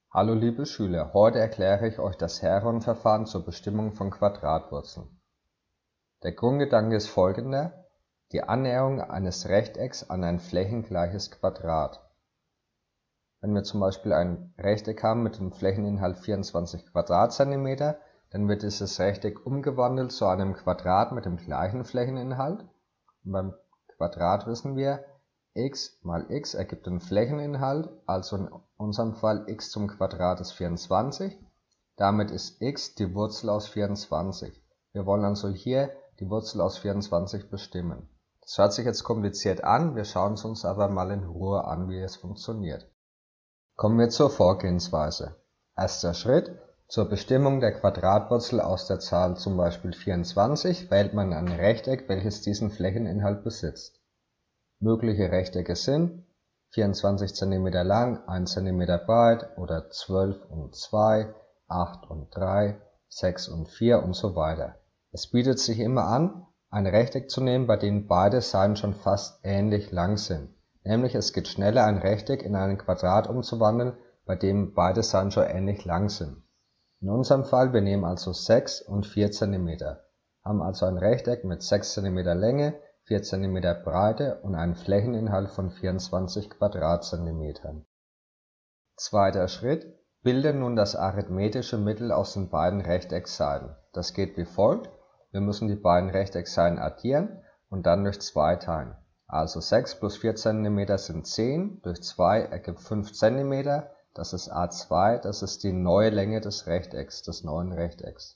Hallo liebe Schüler, heute erkläre ich euch das Heron-Verfahren zur Bestimmung von Quadratwurzeln. Der Grundgedanke ist folgender: die Annäherung eines Rechtecks an ein flächengleiches Quadrat. Wenn wir zum Beispiel ein Rechteck haben mit dem Flächeninhalt 24 Quadratzentimeter, dann wird dieses Rechteck umgewandelt zu einem Quadrat mit dem gleichen Flächeninhalt. Und beim Quadrat wissen wir, x mal x ergibt den Flächeninhalt, also in unserem Fall x zum Quadrat ist 24. Damit ist x die Wurzel aus 24. Wir wollen also hier die Wurzel aus 24 bestimmen. Das hört sich jetzt kompliziert an, wir schauen es uns aber mal in Ruhe an, wie es funktioniert. Kommen wir zur Vorgehensweise. Erster Schritt: zur Bestimmung der Quadratwurzel aus der Zahl zum Beispiel 24 wählt man ein Rechteck, welches diesen Flächeninhalt besitzt. Mögliche Rechtecke sind 24 cm lang, 1 cm breit oder 12 und 2, 8 und 3, 6 und 4 und so weiter. Es bietet sich immer an, ein Rechteck zu nehmen, bei dem beide Seiten schon fast ähnlich lang sind. Nämlich es geht schneller, ein Rechteck in ein Quadrat umzuwandeln, bei dem beide Seiten schon ähnlich lang sind. In unserem Fall, wir nehmen also 6 und 4 cm, haben also ein Rechteck mit 6 cm Länge, 4 cm Breite und einen Flächeninhalt von 24 Quadratzentimetern. Zweiter Schritt: bilde nun das arithmetische Mittel aus den beiden Rechteckseiten. Das geht wie folgt: wir müssen die beiden Rechteckseiten addieren und dann durch 2 teilen. Also 6 plus 4 cm sind 10, durch 2 ergibt 5 cm, das ist A2, das ist die neue Länge des Rechtecks, des neuen Rechtecks.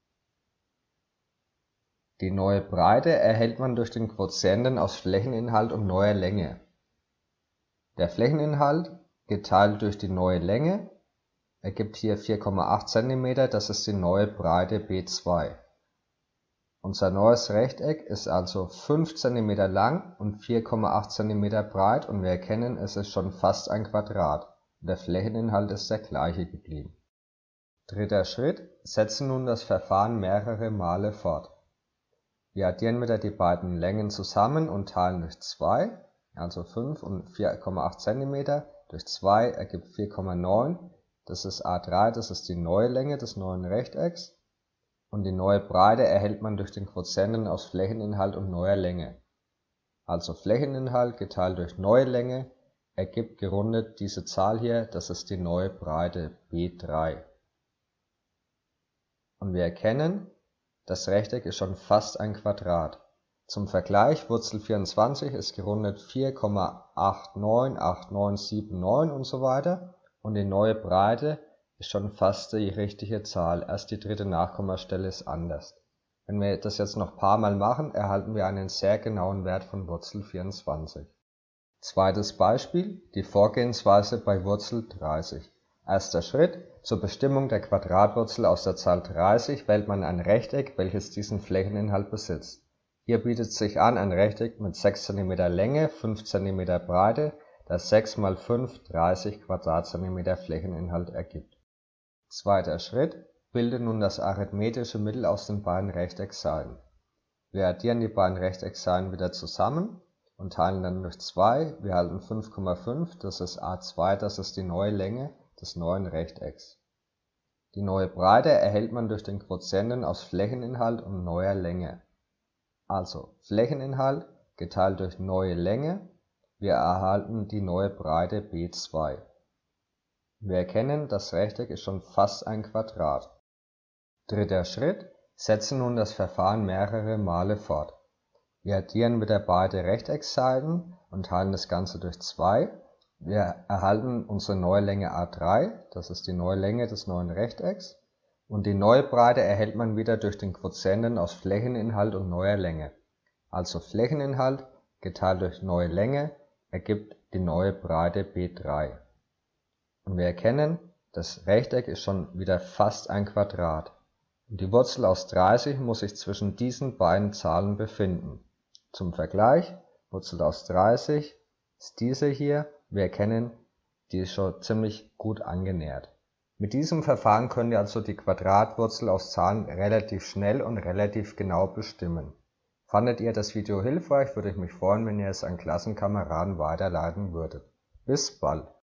Die neue Breite erhält man durch den Quotienten aus Flächeninhalt und neuer Länge. Der Flächeninhalt geteilt durch die neue Länge ergibt hier 4,8 cm, das ist die neue Breite B2. Unser neues Rechteck ist also 5 cm lang und 4,8 cm breit und wir erkennen, es ist schon fast ein Quadrat und der Flächeninhalt ist der gleiche geblieben. Dritter Schritt: setze nun das Verfahren mehrere Male fort. Wir addieren wieder die beiden Längen zusammen und teilen durch 2, also 5 und 4,8 cm, durch 2 ergibt 4,9, das ist A3, das ist die neue Länge des neuen Rechtecks, und die neue Breite erhält man durch den Quotienten aus Flächeninhalt und neuer Länge. Also Flächeninhalt geteilt durch neue Länge ergibt gerundet diese Zahl hier, das ist die neue Breite B3. Und wir erkennen, das Rechteck ist schon fast ein Quadrat. Zum Vergleich, Wurzel 24 ist gerundet 4,898979 und so weiter und die neue Breite ist schon fast die richtige Zahl, erst die dritte Nachkommastelle ist anders. Wenn wir das jetzt noch ein paar Mal machen, erhalten wir einen sehr genauen Wert von Wurzel 24. Zweites Beispiel, die Vorgehensweise bei Wurzel 30. Erster Schritt: zur Bestimmung der Quadratwurzel aus der Zahl 30 wählt man ein Rechteck, welches diesen Flächeninhalt besitzt. Hier bietet sich an ein Rechteck mit 6 cm Länge, 5 cm Breite, das 6 mal 5 30 Quadratzentimeter Flächeninhalt ergibt. Zweiter Schritt: bilde nun das arithmetische Mittel aus den beiden Rechteckseiten. Wir addieren die beiden Rechteckseiten wieder zusammen und teilen dann durch 2, wir erhalten 5,5, das ist A2, das ist die neue Länge des neuen Rechtecks. Die neue Breite erhält man durch den Quotienten aus Flächeninhalt und neuer Länge. Also Flächeninhalt geteilt durch neue Länge, wir erhalten die neue Breite B2. Wir erkennen, das Rechteck ist schon fast ein Quadrat. Dritter Schritt: setze nun das Verfahren mehrere Male fort. Wir addieren wieder beide Rechteckseiten und teilen das Ganze durch 2. Wir erhalten unsere neue Länge A3, das ist die neue Länge des neuen Rechtecks, und die neue Breite erhält man wieder durch den Quotienten aus Flächeninhalt und neuer Länge. Also Flächeninhalt geteilt durch neue Länge ergibt die neue Breite B3. Und wir erkennen, das Rechteck ist schon wieder fast ein Quadrat. Und die Wurzel aus 30 muss sich zwischen diesen beiden Zahlen befinden. Zum Vergleich, Wurzel aus 30 ist diese hier. Wir erkennen, die ist schon ziemlich gut angenähert. Mit diesem Verfahren könnt ihr also die Quadratwurzel aus Zahlen relativ schnell und relativ genau bestimmen. Fandet ihr das Video hilfreich, würde ich mich freuen, wenn ihr es an Klassenkameraden weiterleiten würdet. Bis bald!